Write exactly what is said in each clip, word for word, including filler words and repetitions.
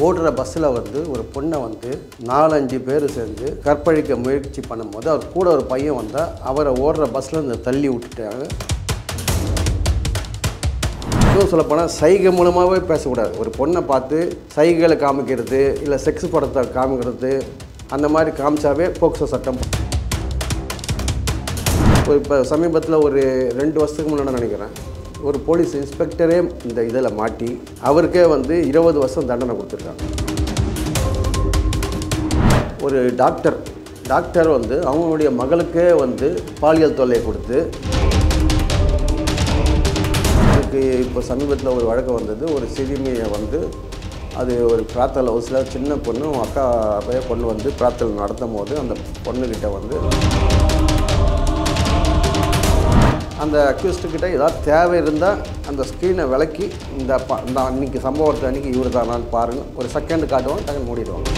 ஓடுற பஸ்ஸில் வந்து ஒரு பொண்ணை வந்து நாலஞ்சு பேர் சேர்ந்து கற்பழிக்க முயற்சி பண்ணும்போது அவர் கூட ஒரு பையன் வந்தால் அவரை ஓடுற பஸ்ஸில் இந்த தள்ளி விட்டுட்டாங்க. இன்னும் சொல்லப்போனால் சைகை மூலமாகவே பேசக்கூடாது. ஒரு பொண்ணை பார்த்து சைகைகளை காமிக்கிறது இல்லை செக்ஸ் படத்தை காமிக்கிறது அந்த மாதிரி காமிச்சாவே போக்சோ சட்டம். இப்போ சமீபத்தில் ஒரு ரெண்டு வருஷத்துக்கு முன்னாடி நினைக்கிறேன், ஒரு போலீஸ் இன்ஸ்பெக்டரே இந்த இதில் மாட்டி அவருக்கே வந்து இருபது வருஷம் தண்டனை கொடுத்துருக்காங்க. ஒரு டாக்டர் டாக்டர் வந்து அவங்களுடைய மகளுக்கே வந்து பாலியல் தொல்லை கொடுத்து, அதுக்கு இப்போ சமீபத்தில் ஒரு வழக்கு வந்தது. ஒரு சிறுமியை வந்து அது ஒரு பிரார்த்தல் ஹவுஸில் சின்ன பொண்ணு அக்கா போய் கொண்டு வந்து பிரார்த்தல் நடத்தும் போது அந்த பொண்ணுக்கிட்ட வந்து அந்த அக்யூஸ்டுக்கிட்ட ஏதாவது தேவை இருந்தால் அந்த ஸ்க்ரீனை விளக்கி இந்த ப இந்த அன்றைக்கி சம்பவத்தை அன்றைக்கி இவர் தானான்னு பாருங்கள், ஒரு செகண்டு காட்டுவாங்க, டக்குன்னு மூடிடுவாங்க.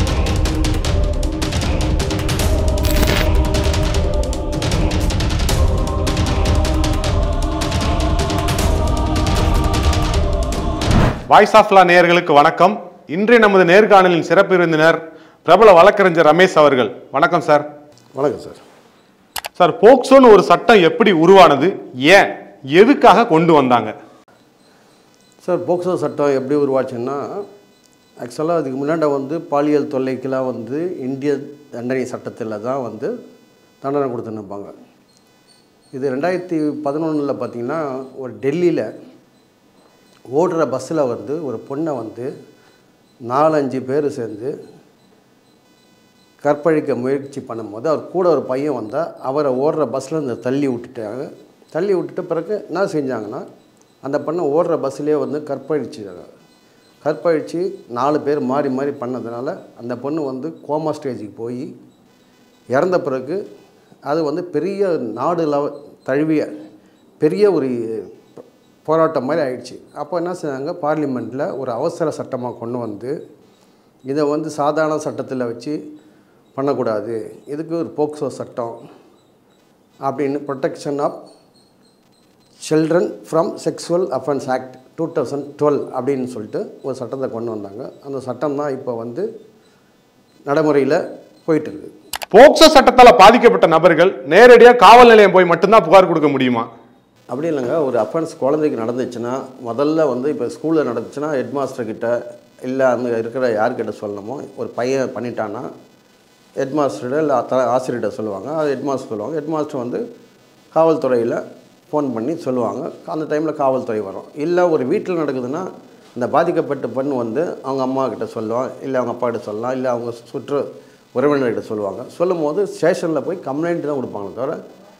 வாய்ஸ் ஆஃப் லா நேயர்களுக்கு வணக்கம். இன்றைய நமது நேர்காணலின் சிறப்பு விருந்தினர் பிரபல வழக்கறிஞர் ரமேஷ் அவர்கள். வணக்கம் சார். வணக்கம் சார். சார், போக்சோன்னு ஒரு சட்டம் எப்படி உருவானது, ஏன் எதுக்காக கொண்டு வந்தாங்க? சார், போக்சோ சட்டம் எப்படி உருவாச்சுன்னா, ஆக்சுவலாக அதுக்கு முன்னாடி வந்து பாலியல் தொல்லைக்கெல்லாம் வந்து இந்திய தண்டனை சட்டத்தில் தான் வந்து தண்டனை கொடுத்துருப்பாங்க. இது ரெண்டாயிரத்தி பதினொன்றில் பார்த்திங்கன்னா ஒரு டெல்லியில் ஓடுற பஸ்ஸில் வந்து ஒரு பொண்ணை வந்து நாலஞ்சு பேர் சேர்ந்து கற்பழிக்க முயற்சி பண்ணும்போது அவர் கூட ஒரு பையன் வந்தால் அவரை ஓடுற பஸ்ஸில் இந்த தள்ளி விட்டுட்டாங்க. தள்ளி விட்டுட்ட பிறகு என்ன செஞ்சாங்கன்னா, அந்த பொண்ணை ஓடுற பஸ்ஸிலே வந்து கற்பழிச்சாங்க. கற்பழித்து நாலு பேர் மாறி மாறி பண்ணதுனால அந்த பொண்ணு வந்து கோமா ஸ்டேஜுக்கு போய் இறந்த பிறகு அது வந்து பெரிய நாடு லெவ தழுவிய பெரிய ஒரு போராட்டம் மாதிரி ஆயிடுச்சு. அப்போ என்ன செஞ்சாங்க, பார்லிமெண்ட்டில் ஒரு அவசர சட்டமாக கொண்டு வந்து இதை வந்து சாதாரண சட்டத்தில் வச்சு பண்ணக்கூடாது, இதுக்கு ஒரு போக்சோ சட்டம் அப்படின்னு protection of children from sexual offences act two thousand twelve அப்படின்னு சொல்லிட்டு ஒரு சட்டத்தை கொண்டு வந்தாங்க. அந்த சட்டம் தான் இப்போ வந்து நடைமுறையில் போயிட்டு இருக்குது. போக்சோ சட்டத்தால் பாதிக்கப்பட்ட நபர்கள் நேரடியாக காவல் நிலையம் போய் மட்டும்தான் புகார் கொடுக்க முடியுமா? அப்படி இல்லைங்க. ஒரு அஃபென்ஸ் குழந்தைக்கு நடந்துச்சுன்னா முதல்ல வந்து இப்போ ஸ்கூலில் நடந்துச்சுன்னா ஹெட் மாஸ்டர்கிட்ட இல்லை அங்கே இருக்கிற யார்கிட்ட சொல்லணுமோ, ஒரு பையன் பண்ணிட்டான்னா ஹெட் மாஸ்டர்கிட்ட இல்லை த ஆசிரியர்கிட்ட சொல்லுவாங்க. அது ஹெட் மாஸ்டர் சொல்லுவாங்க. ஹெட் மாஸ்டர் வந்து காவல்துறையில் ஃபோன் பண்ணி சொல்லுவாங்க. அந்த டைமில் காவல்துறை வரும். இல்லை ஒரு வீட்டில் நடக்குதுன்னா இந்த பாதிக்கப்பட்ட பெண் வந்து அவங்க அம்மா கிட்ட சொல்லுவாங்க, இல்லை அவங்க அப்பா கிட்ட சொல்லலாம், இல்லை அவங்க சுற்று உறவினர்கிட்ட சொல்லுவாங்க. சொல்லும் போது ஸ்டேஷனில் போய் கம்ப்ளைண்ட் தான் கொடுப்பாங்க. தவிர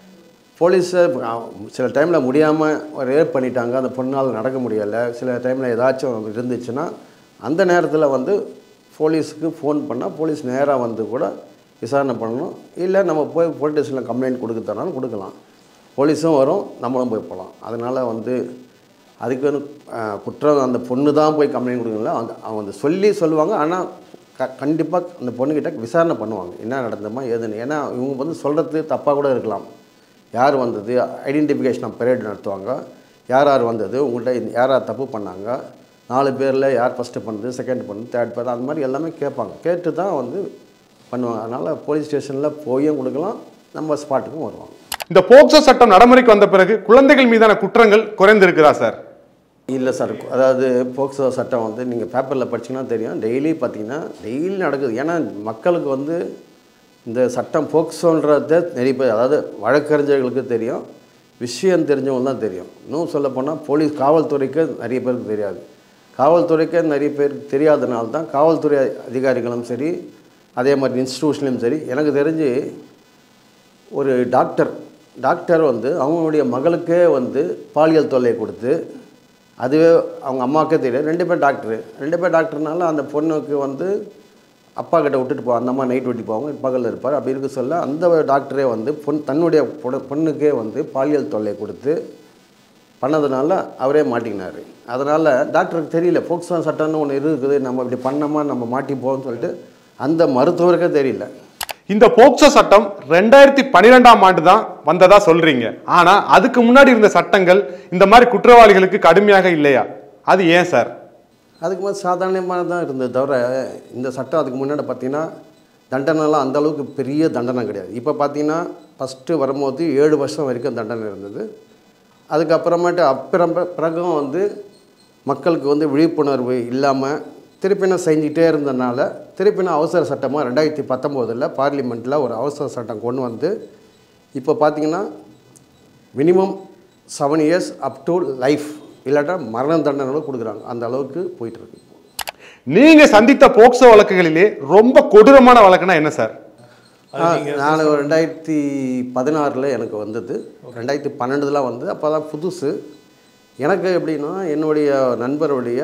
போலீஸை சில டைமில் முடியாமல் ரேப் பண்ணிட்டாங்க, அந்த பொண்ணால் நடக்க முடியலை, சில டைமில் ஏதாச்சும் இருந்துச்சுன்னா அந்த நேரத்தில் வந்து போலீஸுக்கு ஃபோன் பண்ணால் போலீஸ் நேராக வந்து கூட விசாரணை பண்ணணும். இல்லை நம்ம போய் போலீஸ் ஸ்டேஷனில் கம்ப்ளைண்ட் கொடுக்க தரனாலும் கொடுக்கலாம். போலீஸும் வரும், நம்மளும் போய் போகலாம். அதனால் வந்து அதுக்கு வந்து குற்றம் அந்த பொண்ணு தான் போய் கம்ப்ளைண்ட் கொடுக்கல, அந்த அவங்க வந்து சொல்லி சொல்லுவாங்க. ஆனால் க கண்டிப்பாக அந்த பொண்ணுக்கிட்ட விசாரணை பண்ணுவாங்க, என்ன நடந்தமா ஏதுன்னு. ஏன்னா இவங்க வந்து சொல்கிறது தப்பாக கூட இருக்கலாம். யார் வந்தது, ஐடென்டிஃபிகேஷன் ஆஃப் பரேட் நடத்துவாங்க. யார் யார் வந்தது, உங்கள்கிட்ட யார் யார் தப்பு பண்ணாங்க, நாலு பேரில் யார் ஃபஸ்ட்டு பண்ணுறது, செகண்ட் பண்ணுறது, தேர்ட் பண்ணுறது, அந்த மாதிரி எல்லாமே கேட்பாங்க. கேட்டு தான் வந்து பண்ணுவாங்க. அதனால் போலீஸ் ஸ்டேஷனில் போயும் கொடுக்கலாம், நம்ம ஸ்பாட்டுக்கும் வருவாங்க. இந்த போக்சோ சட்டம் நடைமுறைக்கு வந்த பிறகு குழந்தைகள் மீதான குற்றங்கள் குறைந்திருக்குதா சார்? இல்லை சார். அதாவது போக்சோ சட்டம் வந்து நீங்கள் பேப்பரில் படிச்சிங்கன்னா தெரியும். டெய்லி பார்த்தீங்கன்னா டெய்லி நடக்குது. ஏன்னா மக்களுக்கு வந்து இந்த சட்டம் போக்சோன்றத நிறைய பேர், அதாவது வழக்கறிஞர்களுக்கு தெரியும், விஷயம் தெரிஞ்சவங்க தான் தெரியும். இன்னும் சொல்லப்போனால் போலீஸ் காவல்துறைக்கு நிறைய பேருக்கு தெரியாது. காவல்துறைக்கே நிறைய பேருக்கு தெரியாதனால தான் காவல்துறை அதிகாரிகளும் சரி, அதே மாதிரி இன்ஸ்டிடியூஷன்லையும் சரி, எனக்கு தெரிஞ்சு ஒரு டாக்டர் டாக்டர் வந்து அவங்களுடைய மகளுக்கே வந்து பாலியல் தொல்லை கொடுத்து, அதுவே அவங்க அம்மாவுக்கே தெரியும். ரெண்டு பேர் டாக்டரு ரெண்டு பேர் டாக்டர்னால அந்த பொண்ணுக்கு வந்து அப்பா கிட்ட விட்டுட்டு போ, அந்த அம்மா நைட் விட்டு போவாங்க, பகலில் இருப்பார். அப்படி இருக்க சொல்ல அந்த டாக்டரே வந்து பொன் தன்னுடைய பொண்ணுக்கே வந்து பாலியல் தொல்லை கொடுத்து பண்ணதுனால அவரே மாட்டிக்கினார். அதனால் டாக்டருக்கு தெரியல போக்சோ சட்டம்னு ஒன்று இருக்குது, நம்ம இப்படி பண்ணோமா நம்ம மாட்டிப்போம்னு சொல்லிட்டு அந்த மருத்துவருக்கே தெரியல. இந்த போக்சோ சட்டம் ரெண்டாயிரத்தி பன்னிரெண்டாம் ஆண்டு தான் வந்ததா சொல்றீங்க. ஆனா அதுக்கு முன்னாடி இருந்த சட்டங்கள் இந்த மாதிரி குற்றவாளிகளுக்கு கடுமையாக இல்லையா? அது ஏன் சார்? அதுக்கு மேலே சாதாரணமாக தான் இருந்தது தவிர இந்த சட்டம் அதுக்கு முன்னாடி பார்த்திங்கன்னா தண்டனைலாம் அந்தளவுக்கு பெரிய தண்டனை கிடையாது. இப்போ பார்த்திங்கன்னா ஃபஸ்ட்டு வரும்போது ஏழு வருஷம் வரைக்கும் தண்டனை இருந்தது. அதுக்கப்புறமேட்டு அப்புறம் பிறகும் வந்து மக்களுக்கு வந்து விழிப்புணர்வு இல்லாமல் திருப்பினா செஞ்சிகிட்டே இருந்ததுனால திருப்பினா அவசர சட்டமாக ரெண்டாயிரத்தி பத்தொம்போதில் பார்லிமெண்ட்டில் ஒரு அவசர சட்டம் கொண்டு வந்து இப்போ பார்த்திங்கன்னா minimum seven years up to life இல்லாட்டா மரண தண்டனை கொடுக்குறாங்க. அந்த அளவுக்கு போயிட்டுருக்கு. நீங்கள் சந்தித்த போக்சோ வழக்குகளிலே ரொம்ப கொடூரமான வழக்குனா என்ன சார்? நான் ரெண்டாயிரத்தி பதினாறில் எனக்கு வந்தது. ரெண்டாயிரத்தி பன்னெண்டுலாம் வந்து அப்போ தான் புதுசு. எனக்கு எப்படின்னா என்னுடைய நண்பருடைய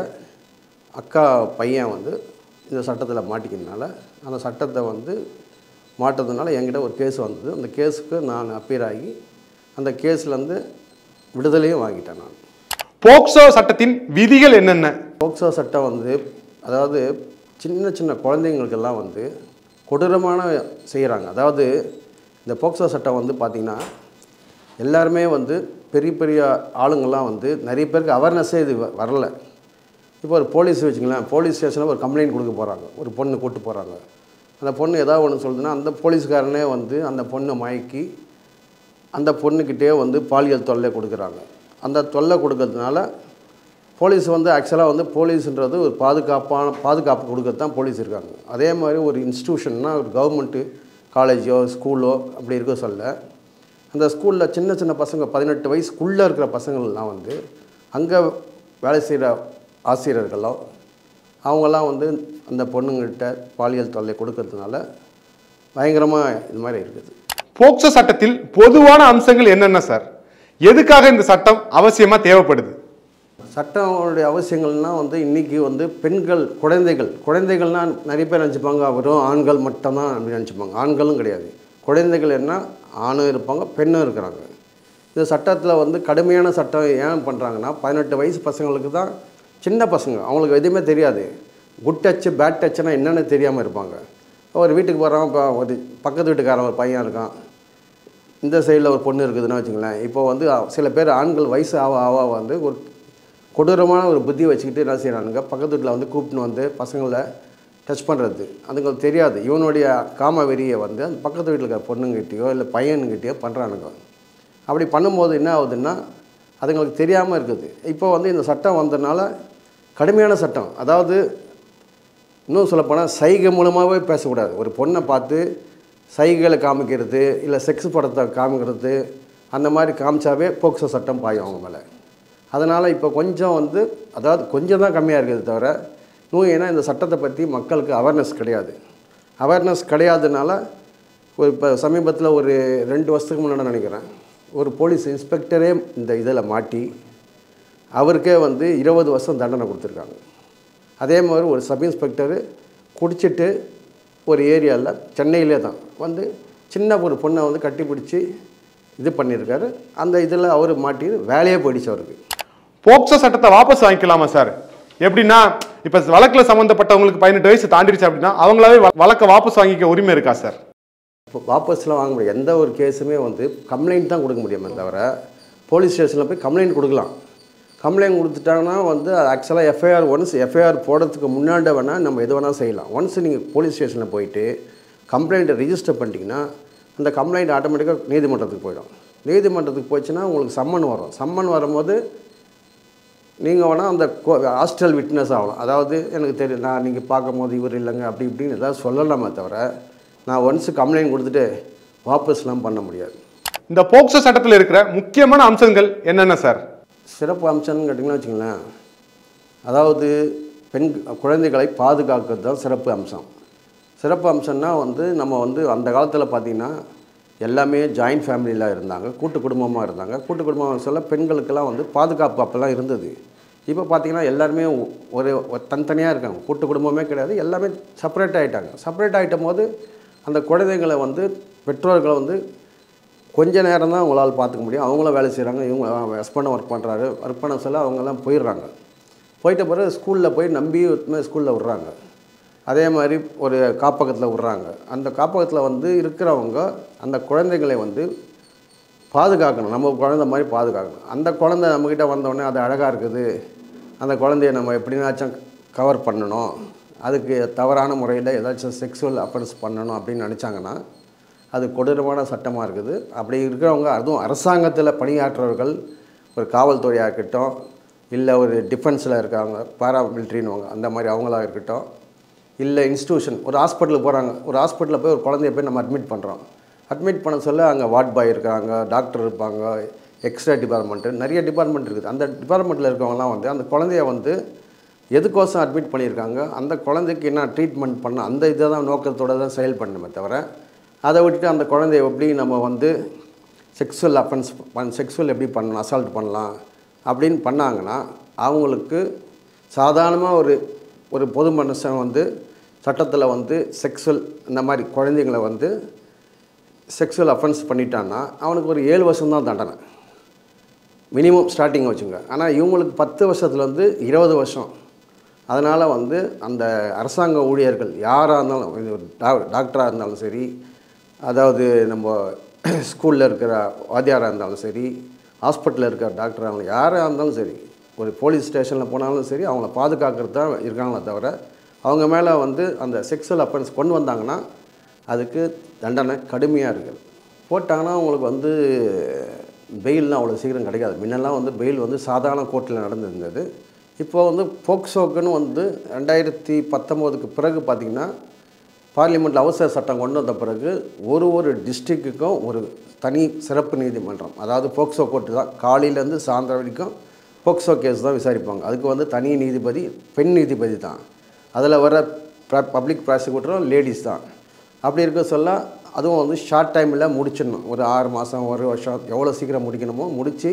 அக்கா பையன் வந்து இந்த சட்டத்தில் மாட்டிக்கிறதுனால அந்த சட்டத்தை வந்து மாட்டுறதுனால என்கிட்ட ஒரு கேஸ் வந்தது. அந்த கேஸுக்கு நான் அப்பீர் ஆகி அந்த கேஸ்லேருந்து விடுதலையும் வாங்கிட்டேன். நான் போக்சோ சட்டத்தின் விதிகள் என்னென்ன? போக்சோ சட்டம் வந்து அதாவது சின்ன சின்ன குழந்தைங்களுக்கெல்லாம் வந்து கொடூரமான செய்கிறாங்க. அதாவது இந்த போக்சோ சட்டம் வந்து பார்த்திங்கன்னா எல்லாருமே வந்து பெரிய பெரிய ஆளுங்கள்லாம் வந்து நிறைய பேருக்கு அவேர்னஸே இது வரல. இப்போ ஒரு போலீஸ் வச்சுங்களேன், போலீஸ் ஸ்டேஷனில் ஒரு கம்ப்ளைண்ட் கொடுக்க போகிறாங்க, ஒரு பொண்ணு கூட்டு போகிறாங்க. அந்த பொண்ணு ஏதாவது ஒன்று சொல்லுதுன்னா அந்த போலீஸ்காரனே வந்து அந்த பொண்ணை மயக்கி அந்த பொண்ணுக்கிட்டே வந்து பாலியல் தொல்லை கொடுக்குறாங்க. அந்த தொல்லை கொடுக்கறதுனால போலீஸ் வந்து ஆக்சுவலாக வந்து போலீஸுன்றது ஒரு பாதுகாப்பான பாதுகாப்பு கொடுக்கறது தான் போலீஸ் இருக்காங்க. அதே மாதிரி ஒரு இன்ஸ்டியூஷன்னா ஒரு கவர்மெண்ட்டு காலேஜோ ஸ்கூலோ அப்படி இருக்க சொல்ல அந்த ஸ்கூலில் சின்ன சின்ன பசங்க பதினெட்டு வயசுக்குள்ளே இருக்கிற பசங்கள்லாம் வந்து அங்கே வேலை செய்கிற ஆசிரியர்களோ அவங்கெல்லாம் வந்து அந்த பொண்ணுங்கள்கிட்ட பாலியல் தொல்லை கொடுக்கறதுனால பயங்கரமாக இது மாதிரி இருக்குது. போக்சோ சட்டத்தில் பொதுவான அம்சங்கள் என்னென்ன சார்? எதுக்காக இந்த சட்டம் அவசியமாக தேவைப்படுது? சட்டங்களுடைய அவசியங்கள்னால் வந்து இன்றைக்கி வந்து பெண்கள் குழந்தைகள் குழந்தைகள்னால் நிறைய பேர் நினச்சிப்பாங்க வெறும் ஆண்கள் மட்டும்தான் அப்படி நினச்சிப்பாங்க. ஆண்களும் கிடையாது. குழந்தைகள் என்ன ஆணும் இருப்பாங்க, பெண்ணும் இருக்கிறாங்க. இந்த சட்டத்தில் வந்து கடுமையான சட்டம் ஏன் பண்ணுறாங்கன்னா பதினெட்டு வயசு பசங்களுக்கு தான் சின்ன பசங்க, அவங்களுக்கு எதுவுமே தெரியாது. குட் டச்சு பேட் டச்சுனா என்னென்னு தெரியாமல் இருப்பாங்க. ஒரு வீட்டுக்கு போகிறான், இப்போ ஒரு பக்கத்து வீட்டுக்காரன் ஒரு பையன் இருக்கான், இந்த சைடில் ஒரு பொண்ணு இருக்குதுன்னு வச்சுங்களேன். இப்போ வந்து சில பேர் ஆண்கள் வயசு ஆவ ஆவா வந்து ஒரு கொடூரமான ஒரு புத்தி வச்சுக்கிட்டு என்ன செய்கிறானுங்க, பக்கத்து வீட்டில் வந்து கூப்பிட்டுன்னு வந்து பசங்களை டச் பண்ணுறது. அதுங்களுக்கு தெரியாது. இவனுடைய காம வெறியை வந்து அந்த பக்கத்து வீட்டில் இருக்கிற பொண்ணுங்கிட்டேயோ இல்லை பையனுங்கிட்டேயோ பண்ணுறானுங்க. அப்படி பண்ணும்போது என்ன ஆகுதுன்னா அதுங்களுக்கு தெரியாமல் இருக்குது. இப்போ வந்து இந்த சட்டம் வந்ததுனால கடுமையான சட்டம். அதாவது இன்னும் சொல்லப்போனால் சைகை மூலமாகவே பேசக்கூடாது. ஒரு பொண்ணை பார்த்து சைகைகளை காமிக்கிறது இல்லை செக்ஸ் படத்தை காமிக்கிறது அந்த மாதிரி காமிச்சாவே போக்சோ சட்டம் பாயும் அவங்க மேலே. அதனால் இப்போ கொஞ்சம் வந்து அதாவது கொஞ்சம் தான் கம்மியாக இருக்குது தவிர இன்னும் ஏன்னா இந்த சட்டத்தை பற்றி மக்களுக்கு அவேர்னஸ் கிடையாது. அவேர்னஸ் கிடையாதுனால ஒரு இப்போ சமீபத்தில் ஒரு ரெண்டு வருஷத்துக்கு முன்னாடி நினைக்கிறேன் ஒரு போலீஸ் இன்ஸ்பெக்டரே இந்த இதில் மாட்டி அவருக்கே வந்து இருபது வருஷம் தண்டனை கொடுத்துருக்காங்க. அதே மாதிரி ஒரு சப் இன்ஸ்பெக்டரு குடிச்சிட்டு ஒரு ஏரியாவில் சென்னையிலே தான் வந்து சின்ன ஒரு பொண்ணை வந்து கட்டி பிடிச்சி இது பண்ணியிருக்காரு. அந்த இதில் அவர் மாட்டி வேலையே போயிடுச்சு அவருக்கு. போக்சோ சட்டத்தை வாபஸ் வாங்கிக்கலாமா சார்? எப்படின்னா இப்போ வழக்கில் சம்மந்தப்பட்டவங்களுக்கு பதினெட்டு வயசு தாண்டிடுச்சு அப்படின்னா அவங்களாவே வழக்கை வாபஸ் வாங்கிக்க உரிமை இருக்கா சார்? இப்போ வாபஸ்லாம் வாங்க முடியாது. எந்த ஒரு கேஸுமே வந்து கம்ப்ளைண்ட் தான் கொடுக்க முடியுமே தவிர போலீஸ் ஸ்டேஷனில் போய் கம்ப்ளைண்ட் கொடுக்கலாம். கம்ப்ளைண்ட் கொடுத்துட்டாங்கன்னா வந்து ஆக்சுவலாக எஃப்ஐஆர் ஒன்ஸ் எஃப்ஐஆர் போடுறதுக்கு முன்னாடி வேணால் நம்ம எது வேணால் செய்யலாம். ஒன்ஸ் நீங்கள் போலீஸ் ஸ்டேஷனில் போயிட்டு கம்ப்ளைண்ட்டை ரிஜிஸ்டர் பண்ணிட்டீங்கன்னா அந்த கம்ப்ளைண்ட் ஆட்டோமேட்டிக்காக நீதிமன்றத்துக்கு போயிடும். நீதிமன்றத்துக்கு போச்சுன்னா உங்களுக்கு சம்மன் வரும். சம்மன் வரும்போது நீங்கள் வேணால் அந்த ஹாஸ்டல் விட்னஸ் ஆகலாம். அதாவது எனக்கு தெரியும் நான் நீங்கள் பார்க்கும் போது இவர் இல்லைங்க அப்படி இப்படின்னு ஏதாவது சொல்லலாமே தவிர நான் ஒன்ஸ் கம்ப்ளைண்ட் கொடுத்துட்டு வாபஸ்லாம் பண்ண முடியாது. இந்த போக்சோ சட்டத்தில் இருக்கிற முக்கியமான அம்சங்கள் என்னென்ன சார்? சிறப்பு அம்சம்னு கேட்டிங்கன்னா வச்சுங்களேன், அதாவது பெண் குழந்தைகளை பாதுகாக்கிறது தான் சிறப்பு அம்சம். சிறப்பு அம்சம்னா வந்து நம்ம வந்து அந்த காலத்தில் பார்த்திங்கன்னா எல்லாமே ஜாயின்ட் ஃபேமிலியில் இருந்தாங்க, கூட்டு குடும்பமாக இருந்தாங்க. கூட்டு குடும்பம் சொல்ல பெண்களுக்கெல்லாம் வந்து பாதுகாப்பு அப்போல்லாம் இருந்தது. இப்போ பார்த்திங்கன்னா எல்லாருமே ஒரு தனித்தனியாக இருக்காங்க. கூட்டு குடும்பமே கிடையாது, எல்லாமே செப்பரேட் ஆகிட்டாங்க. செப்பரேட் ஆகிட்டும் போது அந்த குழந்தைங்களை வந்து பெற்றோர்களை வந்து கொஞ்ச நேரம் தான் அவங்களால் பார்த்துக்க முடியும். அவங்களும் வேலை செய்கிறாங்க, இவங்க ஹஸ்பண்டும் ஒர்க் பண்ணுறாரு, ஒர்க் பண்ண சொல்ல அவங்கெல்லாம் போயிடுறாங்க. போயிட்ட பிறகு ஸ்கூலில் போய் நம்பி ஸ்கூலில் விட்றாங்க. அதே மாதிரி ஒரு காப்பகத்தில் விட்றாங்க. அந்த காப்பகத்தில் வந்து இருக்கிறவங்க அந்த குழந்தைகளை வந்து பாதுகாக்கணும், நம்ம குழந்தை மாதிரி பாதுகாக்கணும். அந்த குழந்தை நம்மக்கிட்ட வந்தோடனே அது அழகாக இருக்குது, அந்த குழந்தைய நம்ம எப்படின்னாச்சும் கவர் பண்ணணும், அதுக்கு தவறான முறையில் ஏதாச்சும் செக்ஸுவல் அஃபென்ஸ் பண்ணணும் அப்படின்னு நினச்சாங்கன்னா அது கொடூரமான சட்டமாக இருக்குது. அப்படி இருக்கிறவங்க, அதுவும் அரசாங்கத்தில் பணியாற்றுறவர்கள், ஒரு காவல்துறையாக இருக்கட்டும், இல்லை ஒரு டிஃபென்ஸில் இருக்காங்க, பாராமிலிட்ரின்னுவாங்க, அந்த மாதிரி அவங்களாக இருக்கட்டும், இல்லை இன்ஸ்டியூஷன், ஒரு ஹாஸ்பிட்டலுக்கு போகிறாங்க, ஒரு ஹாஸ்பிட்டலில் போய் ஒரு குழந்தைய போய் நம்ம அட்மிட் பண்ணுறோம். அட்மிட் பண்ண சொல்ல அங்கே வார்ட் பாய் இருக்காங்க, டாக்டர் இருப்பாங்க, எக்ஸ்ரே டிபார்ட்மெண்ட்டு, நிறைய டிபார்ட்மெண்ட் இருக்குது. அந்த டிபார்ட்மெண்ட்டில் இருக்கவங்கலாம் வந்து அந்த குழந்தைய வந்து எதுக்கோசம் அட்மிட் பண்ணியிருக்காங்க, அந்த குழந்தைக்கு என்ன ட்ரீட்மெண்ட் பண்ண, அந்த இதை தான் நோக்கத்தோடு தான் செயல் பண்ணணுமே தவிர, அதை விட்டுட்டு அந்த குழந்தைய எப்படி நம்ம வந்து செக்ஸுவல் அஃபென்ஸ் பண் செக்ஸுவல் எப்படி பண்ணலாம், அசால்ட் பண்ணலாம் அப்படின்னு பண்ணாங்கன்னா அவங்களுக்கு சாதாரணமாக ஒரு ஒரு பொது மனுஷன் வந்து சட்டத்தில் வந்து செக்ஸுவல் இந்த மாதிரி குழந்தைங்களை வந்து செக்ஸுவல் அஃபென்ஸ் பண்ணிட்டான்னா அவனுக்கு ஒரு ஏழு வருஷம் தான் தண்டனை மினிமம் ஸ்டார்டிங் வச்சுங்க. ஆனால் இவங்களுக்கு பத்து வருஷத்துலேருந்து இருபது வருஷம். அதனால் வந்து அந்த அரசாங்க ஊழியர்கள் யாராக இருந்தாலும், டாக்டராக இருந்தாலும் சரி, அதாவது நம்ம ஸ்கூலில் இருக்கிற வாத்தியாராக இருந்தாலும் சரி, ஹாஸ்பிட்டலில் இருக்கிற டாக்டராக இருந்தாலும் யாராக இருந்தாலும் சரி, ஒரு போலீஸ் ஸ்டேஷனில் போனாலும் சரி, அவங்கள பாதுகாக்கிறது தான் இருக்காங்களே தவிர அவங்க மேலே வந்து அந்த செக்ஸுவல் அஃபென்ஸ் கொண்டு வந்தாங்கன்னா அதுக்கு தண்டனை கடுமையாக இருக்குது. போட்டாங்கன்னா அவங்களுக்கு வந்து பெயில்லாம் அவ்வளோ சீக்கிரம் கிடைக்காது. முன்னெல்லாம் வந்து பெயில் வந்து சாதாரண கோர்ட்டில் நடந்துருந்தது. இப்போ வந்து போக்சோக்குன்னு வந்து ரெண்டாயிரத்தி பத்தொம்போதுக்கு பிறகு பார்த்திங்கன்னா பார்லிமெண்ட்டில் அவசர சட்டம் கொண்டு வந்த பிறகு ஒரு ஒரு டிஸ்ட்ரிக்ட்டுக்கும் ஒரு தனி சிறப்பு நீதிமன்றம், அதாவது போக்சோ கோர்ட்டு தான், காலையிலேருந்து சாயந்தரம் வரைக்கும் போக்சோ கேஸ் தான் விசாரிப்பாங்க. அதுக்கு வந்து தனி நீதிபதி பெண் நீதிபதி தான். அதில் வர பப்ளிக் ப்ராசிக்யூட்டரும் லேடிஸ் தான். அப்படி இருக்க சொல்ல அதுவும் வந்து ஷார்ட் டைமில் முடிச்சிடணும். ஒரு ஆறு மாதம் ஒரு வருஷம் எவ்வளோ சீக்கிரம் முடிக்கணுமோ முடித்து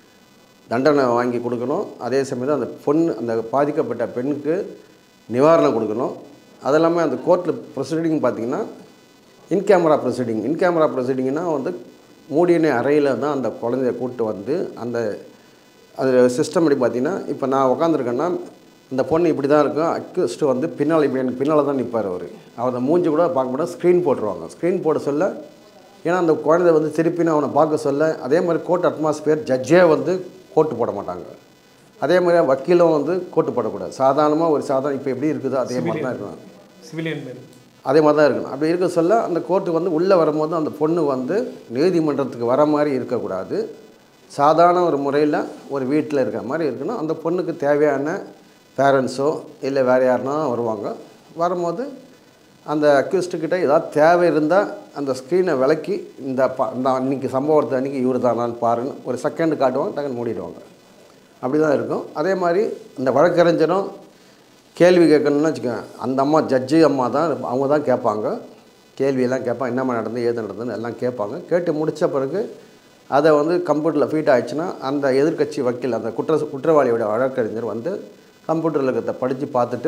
தண்டனை வாங்கி கொடுக்கணும். அதே சமயத்தில் அந்த பொண்ணு, அந்த பாதிக்கப்பட்ட பெண்ணுக்கு நிவாரணம் கொடுக்கணும். அதெல்லாமே அந்த கோர்ட்டில் ப்ரொசீடிங் பார்த்திங்கன்னா in camera proceeding. In camera ப்ரொசீடிங்னால் வந்து மூடின அறையில் தான் அந்த குழந்தைய கூப்பிட்டு வந்து அந்த அது சிஸ்டம் எப்படி பார்த்திங்கன்னா, இப்போ நான் உட்காந்துருக்கேன்னா அந்த பொண்ணு இப்படி தான் இருக்கும், அக்யூஸ்ட்டு வந்து பின்னால் இப்போ எனக்கு பின்னால் தான் நிற்பார் அவர். அவரை மூஞ்சி கூட பார்க்க முடியாது, ஸ்க்ரீன் போட்டுருவாங்க. ஸ்க்ரீன் போட சொல்ல, ஏன்னா அந்த குழந்தை வந்து திருப்பின்னு அவனை பார்க்க சொல்ல, அதே மாதிரி கோர்ட் அட்மாஸ்பியர் ஜட்ஜே வந்து கோட்டு போட மாட்டாங்க. அதே மாதிரி வக்கீலும் வந்து கோட்டு போடக்கூடாது. சாதாரணமாக ஒரு சாதாரண இப்போ எப்படி இருக்குதோ அதே மாதிரி தான் இருக்கணும், சிவிலியன் மாரி அதே மாதிரி தான் இருக்கணும். அப்படி இருக்க சொல்ல அந்த கோர்ட்டு வந்து உள்ளே வரும்போது அந்த பொண்ணு வந்து நீதிமன்றத்துக்கு வர மாதிரி இருக்கக்கூடாது, சாதாரண ஒரு முறையில் ஒரு வீட்டில் இருக்கிற மாதிரி இருக்கணும். அந்த பொண்ணுக்கு தேவையான பேரண்ட்ஸோ இல்லை வேறு யாருன்னா வருவாங்க. வரும்போது அந்த அக்யூஸ்டுக்கிட்ட ஏதாவது தேவை இருந்தால் அந்த ஸ்க்ரீனை விலக்கி இந்த பா இந்த அன்றைக்கி சம்பவத்தை அன்றைக்கி இவர் தானான்னு பாருன்னு ஒரு செகண்டு காட்டுவாங்க, டக்குன்னு மூடிடுவாங்க. அப்படி தான் இருக்கும். அதே மாதிரி இந்த வழக்கறிஞரும் கேள்வி கேட்கணும்னு வச்சுக்கோங்க, அந்த அம்மா ஜட்ஜு அம்மா தான், அவங்க தான் கேட்பாங்க, கேள்வியெல்லாம் கேட்பாங்க, என்னம்மா நடந்து ஏது நடந்ததுன்னு எல்லாம் கேட்பாங்க. கேட்டு முடித்த பிறகு அதை வந்து கம்ப்யூட்டரில் ஃபீட் ஆகிடுச்சுன்னா அந்த எதிர்கட்சி வக்கீல், அந்த குற்ற குற்றவாளியோட வழக்கறிஞர் வந்து கம்ப்யூட்டரில் இருக்கிறத படித்து பார்த்துட்டு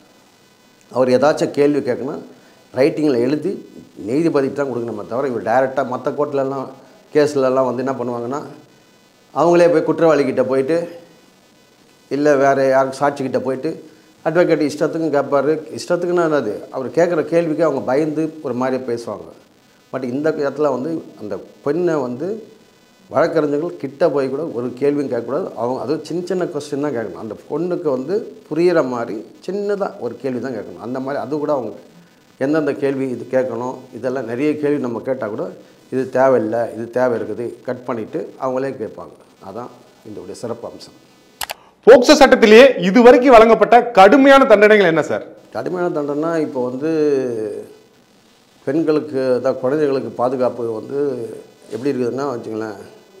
அவர் ஏதாச்சும் கேள்வி கேட்கணும் ரைட்டிங்கில் எழுதி நீதிபதிக்கு தான் கொடுக்கணுமே தவிர இவர் டைரெக்டாக மற்ற கோர்ட்லலாம் கேஸ்லலாம் வந்து என்ன பண்ணுவாங்கன்னா அவங்களே போய் குற்றவாளிக்கிட்ட போயிட்டு இல்லை வேறு யாருக்கு சாட்சிக்கிட்ட போயிட்டு அட்வொகேட் இஷ்டத்துக்கும் கேட்பார். இஷ்டத்துக்குன்னா என்னது, அவர் கேட்குற கேள்விக்கு அவங்க பயந்து ஒரு மாதிரி பேசுவாங்க. பட் இந்த இடத்துல வந்து அந்த பெண்ணை வந்து வழக்கறிஞர்கள் கிட்ட போய் கூட ஒரு கேள்வியும் கேட்கக்கூடாது. அவங்க அதுவும் சின்ன சின்ன கொஸ்டின் தான் கேட்கணும். அந்த பொண்ணுக்கு வந்து புரிகிற மாதிரி சின்னதாக ஒரு கேள்வி தான் கேட்கணும். அந்த மாதிரி அது கூட அவங்க எந்தெந்த கேள்வி இது கேட்கணும், இதெல்லாம் நிறைய கேள்வி நம்ம கேட்டால் கூட இது தேவையில்லை, இது தேவை இருக்குது, கட் பண்ணிவிட்டு அவங்களே கேட்பாங்க. அதான் இதோடைய சிறப்பு அம்சம். போக்சோ சட்டத்திலேயே இதுவரைக்கும் வழங்கப்பட்ட கடுமையான தண்டனைகள் என்ன சார்? கடுமையான தண்டனை இப்போ வந்து பெண்களுக்கு தான் குழந்தைகளுக்கு பாதுகாப்பு வந்து எப்படி இருக்குதுன்னா வச்சுங்களேன்,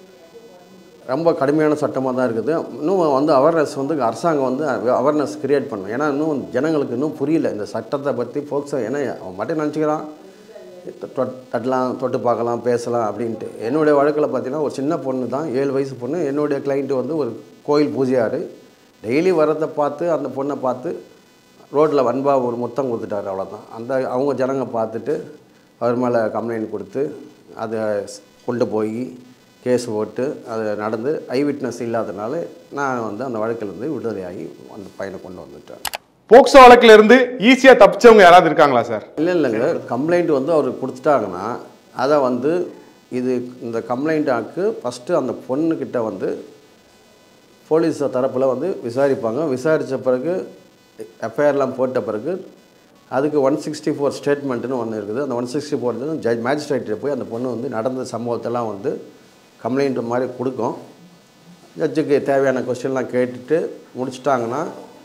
ரொம்ப கடுமையான சட்டமாக தான் இருக்குது. இன்னும் வந்து அவேர்னஸ் வந்து அரசாங்கம் வந்து அவேர்னஸ் க்ரியேட் பண்ணணும். ஏன்னா இன்னும் ஜனங்களுக்கு இன்னும் புரியல இந்த சட்டத்தை பற்றி போக்சோ. ஏன்னா அவன் மட்டும் நினச்சிக்கிறான் தட்டலாம், தொட்டு பார்க்கலாம், பேசலாம் அப்படின்ட்டு. என்னுடைய வழக்கில் பார்த்தீங்கன்னா ஒரு சின்ன பொண்ணு தான், ஏழு வயசு பொண்ணு. என்னுடைய கிளைண்ட்டு வந்து ஒரு கோயில் பூஜையார். டெய்லி வரதை பார்த்து அந்த பொண்ணை பார்த்து ரோட்டில் வன்பா ஒரு முத்தம் கொடுத்துட்டார், அவ்வளோதான். அந்த அவங்க ஜனங்க பார்த்துட்டு அவர் மேலே கம்ப்ளைண்ட் கொடுத்து அதை கொண்டு போய் கேஸ் போட்டு அது நடந்து ஐ விட்னஸ் இல்லாதனால நான் வந்து அந்த வழக்கிலேருந்து விடுதலையாகி அந்த பையனை கொண்டு வந்துட்டேன். போக்சோ வழக்கில் இருந்து ஈஸியாக தப்பிச்சவங்க யாராவது இருக்காங்களா சார்? இல்லை இல்லைங்க, கம்ப்ளைண்ட் வந்து அவருக்கு கொடுத்துட்டாங்கன்னா அதை வந்து இது இந்த கம்ப்ளைண்ட்டாக்கு ஃபஸ்ட்டு அந்த பொண்ணுக்கிட்ட வந்து போலீஸ் தரப்பில் வந்து விசாரிப்பாங்க. விசாரித்த பிறகு எஃப்ஐஆர்லாம் போட்ட பிறகு அதுக்கு ஒன் சிக்ஸ்டி ஃபோர் ஸ்டேட்மெண்ட்டுன்னு ஒன்று இருக்குது. அந்த ஒன் சிக்ஸ்டி ஃபோர் ஜட்ஜ் மேஜிஸ்ட்ரேட்டில் போய் அந்த பொண்ணு வந்து நடந்த சம்பவத்தெல்லாம் வந்து கம்ப்ளைண்ட் மாதிரி கொடுக்கும். ஜட்ஜுக்கு தேவையான கொஸ்டின்லாம் கேட்டுட்டு முடிச்சிட்டாங்கன்னா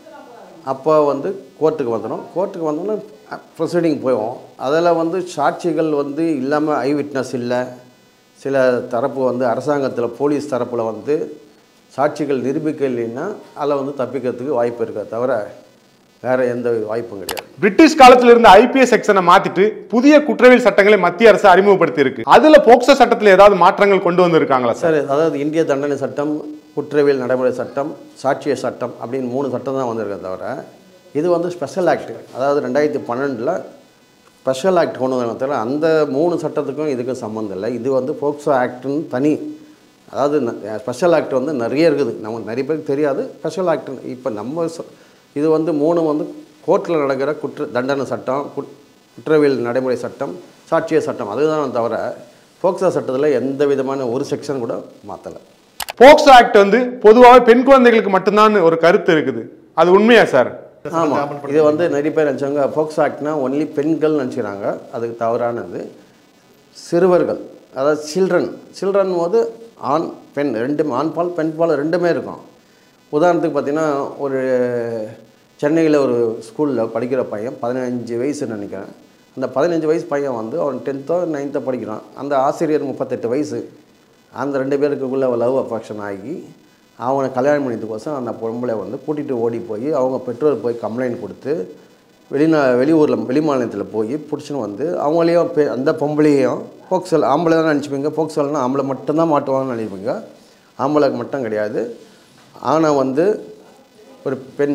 அப்போ வந்து கோர்ட்டுக்கு வந்துடும். கோர்ட்டுக்கு வந்தோன்னா ப்ரொசீடிங் போயிடும். அதில் வந்து சாட்சிகள் வந்து இல்லாமல் ஐ விட்னஸ் இல்லை, சில தரப்பு வந்து அரசாங்கத்தில் போலீஸ் தரப்பில் வந்து சாட்சிகள் நிரூபிக்க இல்லைன்னா அதில் வந்து தப்பிக்கிறதுக்கு வாய்ப்பு இருக்கா தவிர வேறு எந்த வாய்ப்பும் கிடையாது. பிரிட்டிஷ் காலத்தில் இருந்த ஐபிஎஸ் செக்ஷனை மாத்திட்டு புதிய குற்றவியல் சட்டங்களை மத்திய அரசு அறிமுகப்படுத்தி இருக்கு. அதுல போக்சோ சட்டத்தில் ஏதாவது மாற்றங்கள் கொண்டு வந்திருக்காங்களா சார்? அதாவது இந்திய தண்டனை சட்டம், குற்றவியல் நடைமுறை சட்டம், சாட்சிய சட்டம் அப்படின்னு மூணு சட்டம் தான் வந்திருக்க தவிர இது வந்து ஸ்பெஷல் ஆக்ட், அதாவது ரெண்டாயிரத்தி பன்னெண்டில் ஸ்பெஷல் ஆக்ட் கொண்டு வந்தாங்க தவிர அந்த மூணு சட்டத்துக்கும் இதுக்கும் சம்மந்தம் இல்லை. இது வந்து போக்சோ ஆக்டுன்னு தனி, அதாவது ஸ்பெஷல் ஆக்ட் வந்து நிறைய இருக்குது, நமக்கு நிறைய பேருக்கு தெரியாது. ஸ்பெஷல் ஆக்ட் இப்போ நம்ம இது வந்து மூணு வந்து கோர்ட்டில் நடக்கிற குற்ற தண்டனை சட்டம், குற்றவியல் நடைமுறை சட்டம், சாட்சிய சட்டம், அதுதான் தவிர போக்சோ சட்டத்தில் எந்த விதமான ஒரு செக்ஷன் கூட மாற்றலை. போக்சோ ஆக்ட் வந்து பொதுவாக பெண் குழந்தைகளுக்கு மட்டும்தான் ஒரு கருத்து இருக்குது, அது உண்மையா சார்? ஆமாம், இது வந்து நிறைய பேர் நினச்சாங்க போக்சோ ஆக்ட்னா ஒன்லி பெண்கள் நினச்சிக்கிறாங்க. அதுக்கு தவறானது. சிறுவர்கள், அதாவது சில்ட்ரன் சில்ட்ரன் போது ஆண் பெண் ரெண்டுமே, ஆண் பால் பெண் பால் ரெண்டுமே இருக்கும். உதாரணத்துக்கு பார்த்திங்கன்னா ஒரு சென்னையில் ஒரு ஸ்கூலில் படிக்கிற பையன் பதினஞ்சு வயசுன்னு நினைக்கிறேன். அந்த பதினஞ்சு வயசு பையன் வந்து அவன் டென்த்தோ நைன்த்தோ படிக்கிறான். அந்த ஆசிரியர் முப்பத்தெட்டு வயசு. அந்த ரெண்டு பேருக்குள்ளே லவ் அஃபெக்ஷன் ஆகி அவனை கல்யாணம் பண்ணியதுக்கோசம் அந்த பொம்பளை வந்து கூட்டிகிட்டு ஓடி போய் அவங்க பெற்றோர் போய் கம்ப்ளைண்ட் கொடுத்து வெளிநா வெளியூரில் வெளி மாநிலத்தில் போய் பிடிச்சின்னு வந்து அவங்களையும் பெ அந்த பொம்பளையும் போக்சல் ஆம்பளை தான் நினச்சிப்பீங்க. போக்சல்னால் ஆம்பளை மட்டும்தான் மாட்டுவாங்கன்னு நினைப்பீங்க. ஆம்பளைக்கு மட்டும் கிடையாது. ஆனால் வந்து ஒரு பெண்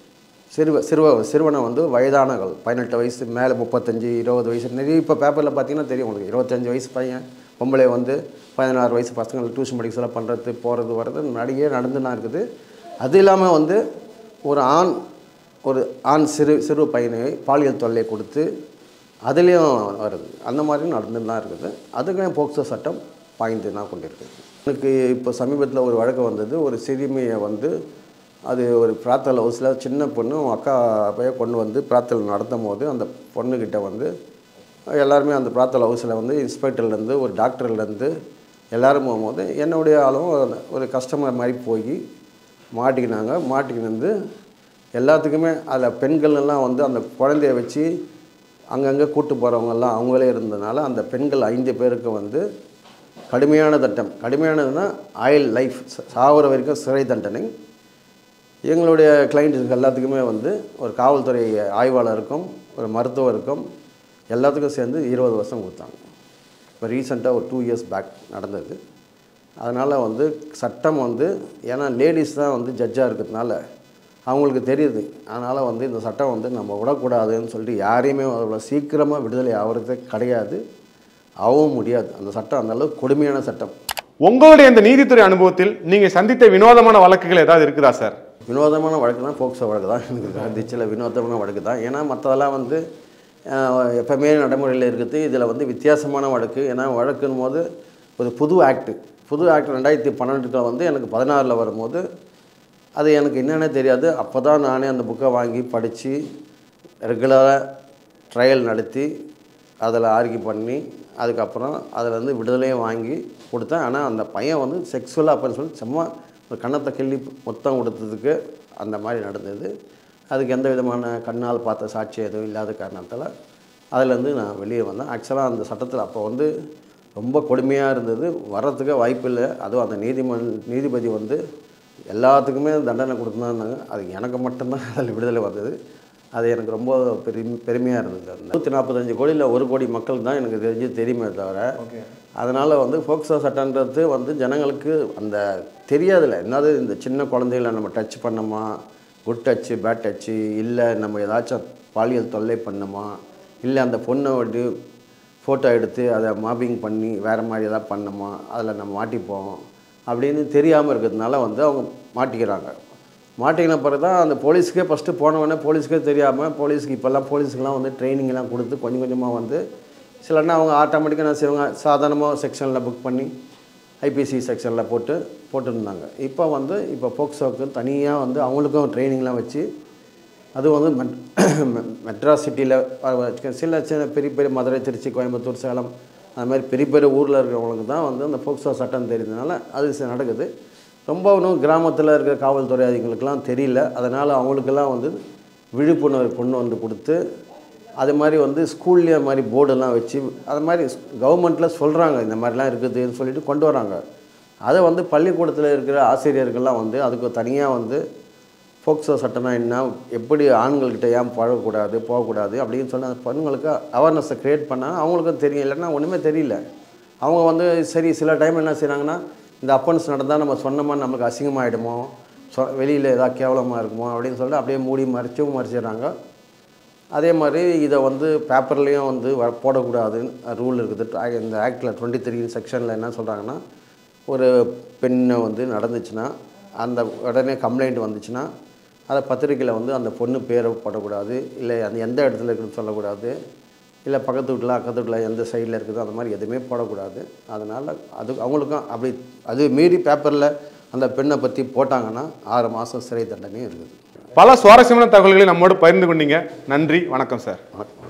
சிறுவ சிறுவ சிறுவனை வந்து வயதானகள் பதினெட்டு வயசு மேலே முப்பத்தஞ்சு இருபது வயசு நிறைய இப்போ பேப்பரில் பார்த்தீங்கன்னா தெரியும் உங்களுக்கு. இருபத்தஞ்சி வயசு பையன் பொம்பளை வந்து பதினாறு வயசு பசங்களை டியூஷன் படிக்க சொல்ல பண்ணுறது போகிறது வர்றது நிறைய நடந்துன்னா இருக்குது. அது இல்லாமல் வந்து ஒரு ஆண் ஒரு ஆண் சிறு சிறு பையனை பாலியல் தொல்லை கொடுத்து அதுலேயும் வருது. அந்த மாதிரி நடந்துன்னு தான் இருக்குது. அதுக்கும் போக்சோ சட்டம் பாய்ந்து தான் கொண்டிருக்குது. எனக்கு இப்போ சமீபத்தில் ஒரு வழக்கு வந்தது. ஒரு சிறுமியை வந்து அது ஒரு பிரார்த்தல் ஹவுஸில் சின்ன பொண்ணு அவங்க அக்கா போய் கொண்டு வந்து பிரார்த்தல் நடத்தும் போது அந்த பொண்ணுக்கிட்ட வந்து எல்லாருமே அந்த பிரார்த்தல் ஹவுஸில் வந்து இன்ஸ்பெக்டர்லேருந்து ஒரு டாக்டர்லேருந்து எல்லோரும் போகும்போது என்னுடைய ஆளும் ஒரு கஸ்டமர் மாதிரி போய் மாட்டிக்கினாங்க. மாட்டிக்கின்னு எல்லாத்துக்குமே அதில் பெண்கள்லாம் வந்து அந்த குழந்தைய வச்சு அங்கங்கே கூட்டு போகிறவங்கெல்லாம் அவங்களே இருந்ததுனால அந்த பெண்கள் ஐந்து பேருக்கு வந்து கடுமையான தட்டம், கடுமையானதுன்னா ஆயில் லைஃப், சாகிற வரைக்கும் சிறை தண்டனை. எங்களுடைய கிளைண்ட்டுக்கு எல்லாத்துக்குமே வந்து ஒரு காவல்துறை ஆய்வாளருக்கும் ஒரு மருத்துவருக்கும் எல்லாத்துக்கும் சேர்ந்து இருபது வருஷம் கொடுத்தாங்க. இப்போ ரீசெண்டாக ஒரு டூ இயர்ஸ் பேக் நடந்தது. அதனால் வந்து சட்டம் வந்து ஏன்னா லேடிஸ் தான் வந்து ஜட்ஜாக இருக்கிறதுனால அவங்களுக்கு தெரியுது. அதனால் வந்து இந்த சட்டம் வந்து நம்ம விடக்கூடாதுன்னு சொல்லிட்டு யாரையுமே அவ்வளோ சீக்கிரமாக விடுதலை ஆகிறதே கிடையாது, ஆகவும் முடியாது. அந்த சட்டம் அந்தளவுக்கு கொடுமையான சட்டம். உங்களுடைய இந்த நீதித்துறை அனுபவத்தில் நீங்கள் சந்தித்த வினோதமான வழக்குகள் ஏதாவது இருக்குதா சார்? வினோதமான வழக்கு தான் போக்சோ வழக்கு தான் எனக்கு சந்திச்சில் வினோதமான வழக்கு தான். ஏன்னா மற்றதெல்லாம் வந்து எப்பவுமே நடைமுறையில் இருக்குது. இதில் வந்து வித்தியாசமான வழக்கு. ஏன்னா வழக்குன்னு போது ஒரு புது ஆக்டு புது ஆக்ட் ரெண்டாயிரத்தி பன்னெண்டுக்கு வந்து எனக்கு பதினாறில் வரும்போது அது எனக்கு என்னென்ன தெரியாது. அப்போ தான் நானே அந்த புக்கை வாங்கி படித்து ரெகுலராக ட்ரையல் நடத்தி அதில் ஆர்கியூ பண்ணி அதுக்கப்புறம் அதில் வந்து விடுதலையும் வாங்கி கொடுத்தேன். ஆனால் அந்த பையன் வந்து செக்ஸுவலாக அப்படின்னு சொல்லி சும்மா ஒரு கன்னத்தை கிள்ளி மொத்தம் கொடுத்ததுக்கு அந்த மாதிரி நடந்தது. அதுக்கு எந்த விதமான கண்ணால் பார்த்த சாட்சி எதுவும் இல்லாத காரணத்தால் அதிலேருந்து நான் வெளியே வந்தேன். ஆக்சுவலாக அந்த சட்டத்தில் அப்போ வந்து ரொம்ப கொடுமையாக இருந்தது, வர்றதுக்கே வாய்ப்பு இல்லை. அதுவும் அந்த நீதிமன் நீதிபதி வந்து எல்லாத்துக்குமே தண்டனை கொடுத்துருந்தாங்க. அது எனக்கு மட்டும்தான் அதில் விடுதலை வந்தது. அது எனக்கு ரொம்ப பெரிய பெருமையாக இருந்தது. நூற்றி நாற்பத்தஞ்சு கோடியில் ஒரு கோடி மக்கள் தான் எனக்கு தெரிஞ்சு தெரியுமே தவிர அதனால் வந்து போக்சோ சட்டன்றது வந்து ஜனங்களுக்கு அந்த தெரியாதில்ல. என்னது இந்த சின்ன குழந்தைகளை நம்ம டச் பண்ணோமா, குட் டச்சு பேட் டச்சு, இல்லை நம்ம ஏதாச்சும் பாலியல் தொல்லை பண்ணோமா, இல்லை அந்த பொண்ணை வந்து ஃபோட்டோ எடுத்து அதை மாப்பிங் பண்ணி வேறு மாதிரி எதாவது பண்ணோமா, அதில் நம்ம மாட்டிப்போம் அப்படின்னு தெரியாமல் இருக்கிறதுனால வந்து அவங்க மாட்டிக்கிறாங்க. மாட்டிக்கின பிறகு தான் அந்த போலீஸுக்கே ஃபஸ்ட்டு போனவொடனே போலீஸுக்கே தெரியாமல் போலீஸுக்கு இப்போல்லாம் போலீஸுக்கெலாம் வந்து ட்ரைனிங்லாம் கொடுத்து கொஞ்சம் கொஞ்சமாக வந்து சிலன்னா அவங்க ஆட்டோமேட்டிக்காக என்ன செய்வாங்க, சாதாரணமாக செக்ஷனில் புக் பண்ணி ஐபிசி செக்ஷனில் போட்டு போட்டுருந்தாங்க. இப்போ வந்து இப்போ போக்சோக்கு தனியாக வந்து அவங்களுக்கும் ட்ரைனிங்லாம் வச்சு அது வந்து மெட் மெட்ராஸ் சிட்டியில் சில சின்ன பெரிய பெரிய மதுரை, திருச்சி, கோயம்புத்தூர், சேலம் அது மாதிரி பெரிய பெரிய ஊரில் இருக்கிறவங்களுக்கு தான் வந்து அந்த போக்சோ சட்டம் தெரியுதுனால அது நடக்குது. ரொம்ப இன்னும் கிராமத்தில் இருக்கிற காவல்துறை அதிகாரிகளுக்கெல்லாம் தெரியல. அதனால் அவங்களுக்கெல்லாம் வந்து விழிப்புணர்வு கொண்டு வந்து கொடுத்து அது மாதிரி வந்து ஸ்கூல்லேயே மாதிரி போர்டெல்லாம் வச்சு அது மாதிரி கவர்மெண்ட்டில் சொல்கிறாங்க இந்த மாதிரிலாம் இருக்குதுன்னு சொல்லிட்டு கொண்டு வராங்க. அதை வந்து பள்ளிக்கூடத்தில் இருக்கிற ஆசிரியர்கள்லாம் வந்து அதுக்கு தனியாக வந்து போக்சோ சட்டம்னா என்ன, எப்படி ஆண்கள்கிட்ட ஏன் பழகக்கூடாது போகக்கூடாது அப்படின்னு சொல்லி அந்த பெண்களுக்கு அவேர்னஸை க்ரியேட் பண்ணால் அவங்களுக்கும் தெரியும். இல்லைன்னா ஒன்றுமே தெரியல. அவங்க வந்து சரி சில டைம் என்ன செய்கிறாங்கன்னா இந்த அப்பன்ஸ் நடந்தால் நம்ம சொன்னோமா நம்மளுக்கு அசிங்கமாகிடுமோ, சொ வெளியில் ஏதாவது கேவலமாக இருக்குமோ அப்படின்னு சொல்லிட்டு அப்படியே மூடி மறைச்சும் மறைச்சிடுறாங்க. அதே மாதிரி இதை வந்து பேப்பர்லேயும் வந்து வ போடக்கூடாதுன்னு ரூல் இருக்குது. இந்த ஆக்டில் டுவெண்ட்டி த்ரீ செக்ஷனில் என்ன சொல்கிறாங்கன்னா, ஒரு பெண்ணை வந்து நடந்துச்சுன்னா அந்த உடனே கம்ப்ளைண்ட் வந்துச்சுன்னா அதை பத்திரிக்கையில் வந்து அந்த பொண்ணு பேரை போடக்கூடாது, இல்லை அந்த எந்த இடத்துல இருக்குதுன்னு சொல்லக்கூடாது, இல்லை பக்கத்து வீட்டில் அக்கத்து வீட்டில் எந்த சைடில் இருக்குதோ அந்த மாதிரி எதுவுமே போடக்கூடாது. அதனால் அது அவங்களுக்கும் அப்படி அது மீறி பேப்பரில் அந்த பெண்ணை பற்றி போட்டாங்கன்னா ஆறு மாதம் சிறை தண்டனையும் இருக்குது. பல சுவாரஸ்யமான தகவல்களை நம்மோடு பகிர்ந்து கொண்டீங்க. நன்றி, வணக்கம் சார். வணக்கம்.